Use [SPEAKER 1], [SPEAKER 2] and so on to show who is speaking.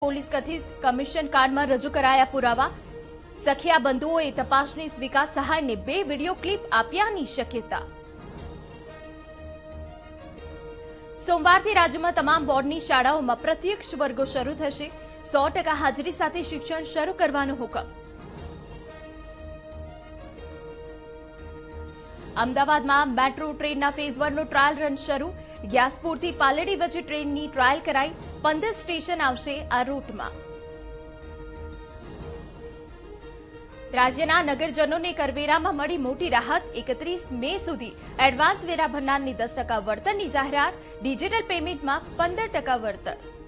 [SPEAKER 1] Police કથિત commission કાર્ડમાં રજૂ કરાયા પુરાવા, સખિયા બંધુઓએ તપાસનીશ વિકાસ સહાયને 2 વિડીયો ક્લિપ આપ્યાની શક્યતા। સોમવારથી રાજ્યમાં તમામ બોર્ડની શાળાઓમાં પ્રત્યક્ષ વર્ગો શરૂ થશે। 100% હાજરી સાથે શિક્ષણ શરૂ કરવાનો હુકમ। અમદાવાદમાં મેટ્રો ટ્રેનના ફેઝ 1નો ટ્રાયલ રન શરૂ। ગ્યાસપુરથી પાલડી વચ્ચે ટ્રેનની ટ્રાયલ કરાઈ। 15 સ્ટેશન આવશે આ રૂટમાં। રાજ્યના નગરજનોને કરવેરામાં મળી મોટી રાહત। 31 મે સુધી એડવાન્સ વેરા ભરનારની 10% વળતરની જાહેરાત। ડિજિટલ પેમેન્ટમાં 15% વળતર।